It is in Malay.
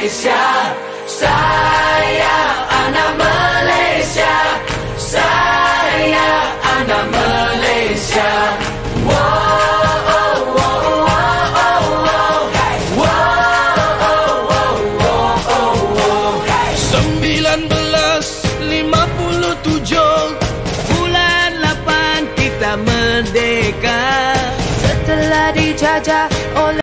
Malaysia. Sayang anak Malaysia, sayang anak Malaysia. Bulan 8 kita merdeka setelah dijajah oleh